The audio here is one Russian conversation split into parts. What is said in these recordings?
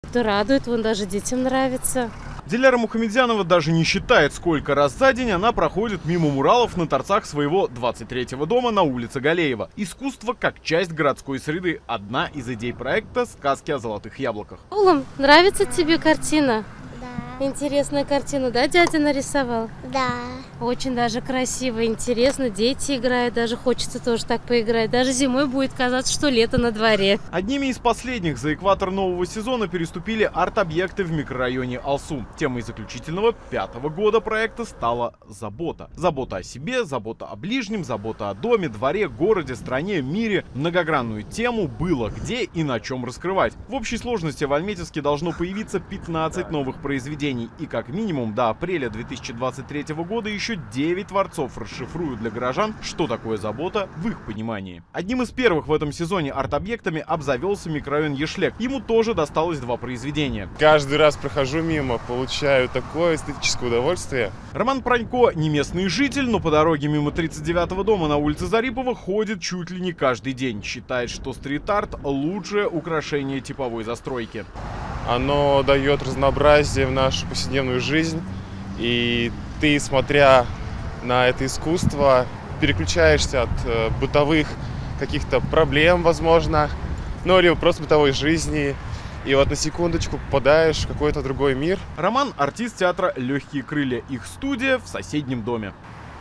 Это радует, вон даже детям нравится. Диляра Мухамедзянова даже не считает, сколько раз за день она проходит мимо муралов на торцах своего 23-го дома на улице Галеева. Искусство как часть городской среды – одна из идей проекта «Сказки о золотых яблоках». Улам, нравится тебе картина? Да. Интересная картина, да, дядя нарисовал? Да. Очень даже красиво, интересно, дети играют, даже хочется тоже так поиграть. Даже зимой будет казаться, что лето на дворе. Одними из последних за экватор нового сезона переступили арт-объекты в микрорайоне Алсу. Темой заключительного 5-го года проекта стала забота. Забота о себе, забота о ближнем, забота о доме, дворе, городе, стране, мире. Многогранную тему было где и на чем раскрывать. В общей сложности в Альметьевске должно появиться 15 новых произведений. И как минимум до апреля 2023 года еще 9 творцов расшифруют для горожан, что такое забота в их понимании. Одним из первых в этом сезоне арт-объектами обзавелся микрорайон Ешлек. Ему тоже досталось 2 произведения. Каждый раз прохожу мимо, получаю такое эстетическое удовольствие. Роман Пронько не местный житель, но по дороге мимо 39-го дома на улице Зарипова ходит чуть ли не каждый день. Считает, что стрит-арт – лучшее украшение типовой застройки. Оно дает разнообразие в нашу повседневную жизнь, и ты, смотря на это искусство, переключаешься от бытовых каких-то проблем, возможно, ну, либо просто бытовой жизни, и вот на секундочку попадаешь в какой-то другой мир. Роман – артист театра «Легкие крылья». Их студия в соседнем доме.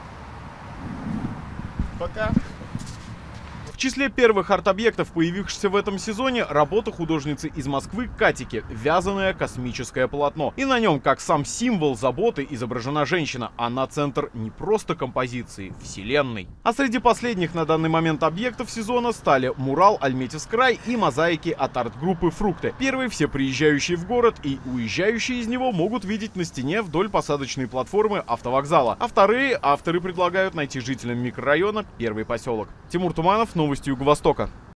Пока. В числе первых арт-объектов, появившихся в этом сезоне, работа художницы из Москвы Катики «Вязаное космическое полотно». И на нем, как сам символ заботы, изображена женщина. Она центр не просто композиции, вселенной. А среди последних на данный момент объектов сезона стали мурал «Альметьевск край» и мозаики от арт-группы «Фрукты». Первые все приезжающие в город и уезжающие из него могут видеть на стене вдоль посадочной платформы автовокзала. А вторые авторы предлагают найти жителям микрорайона первый поселок. Тимур Туманов, новости Юго-Востока.